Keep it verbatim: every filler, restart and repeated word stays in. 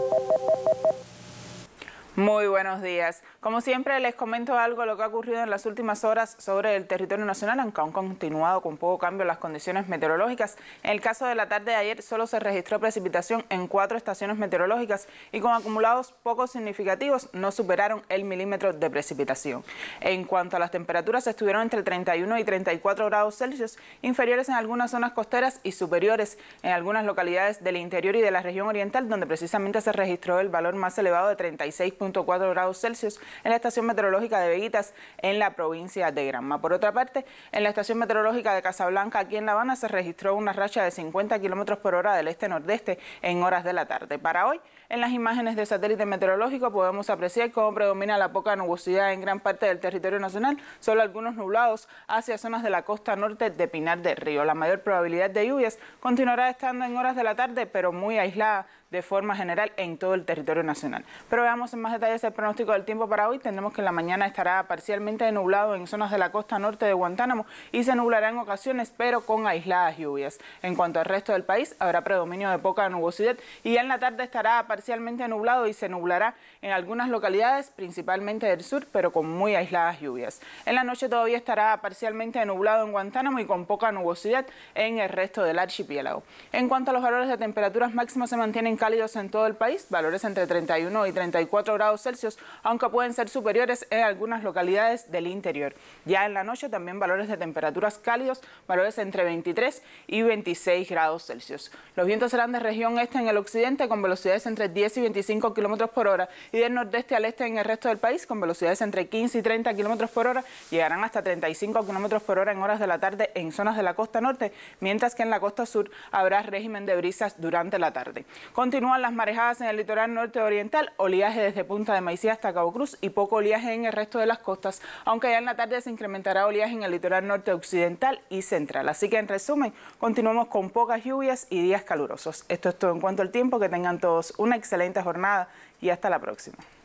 Muy buenos días. Como siempre, les comento algo de lo que ha ocurrido en las últimas horas sobre el territorio nacional, aunque han continuado con poco cambio las condiciones meteorológicas. En el caso de la tarde de ayer, solo se registró precipitación en cuatro estaciones meteorológicas y con acumulados poco significativos no superaron el milímetro de precipitación. En cuanto a las temperaturas, estuvieron entre treinta y uno y treinta y cuatro grados Celsius, inferiores en algunas zonas costeras y superiores en algunas localidades del interior y de la región oriental, donde precisamente se registró el valor más elevado de treinta y seis punto cuatro grados Celsius en la estación meteorológica de Veguitas, en la provincia de Granma. Por otra parte, en la estación meteorológica de Casablanca, aquí en La Habana, se registró una racha de cincuenta kilómetros por hora del este-nordeste en horas de la tarde. Para hoy, en las imágenes de satélite meteorológico podemos apreciar cómo predomina la poca nubosidad en gran parte del territorio nacional, solo algunos nublados hacia zonas de la costa norte de Pinar del Río. La mayor probabilidad de lluvias continuará estando en horas de la tarde, pero muy aislada de forma general en todo el territorio nacional. Pero veamos en más detalles el pronóstico del tiempo para hoy. Tendremos que en la mañana estará parcialmente nublado en zonas de la costa norte de Guantánamo y se nublará en ocasiones, pero con aisladas lluvias. En cuanto al resto del país, habrá predominio de poca nubosidad y en la tarde estará parcialmente nublado y se nublará en algunas localidades, principalmente del sur, pero con muy aisladas lluvias. En la noche todavía estará parcialmente nublado en Guantánamo y con poca nubosidad en el resto del archipiélago. En cuanto a los valores de temperaturas máximas, se mantienen cálidos en todo el país, valores entre treinta y uno y treinta y cuatro grados Celsius, aunque pueden ser superiores en algunas localidades del interior. Ya en la noche también valores de temperaturas cálidos, valores entre veintitrés y veintiséis grados Celsius. Los vientos serán de región este en el occidente con velocidades entre diez y veinticinco kilómetros por hora y del nordeste al este en el resto del país con velocidades entre quince y treinta kilómetros por hora, llegarán hasta treinta y cinco kilómetros por hora en horas de la tarde en zonas de la costa norte, mientras que en la costa sur habrá régimen de brisas durante la tarde. Continúan las marejadas en el litoral norte oriental, oleaje desde Punta de Maicía hasta Cabo Cruz y poco oleaje en el resto de las costas, aunque ya en la tarde se incrementará oleaje en el litoral norte occidental y central. Así que en resumen, continuamos con pocas lluvias y días calurosos. Esto es todo en cuanto al tiempo, que tengan todos una excelente jornada y hasta la próxima.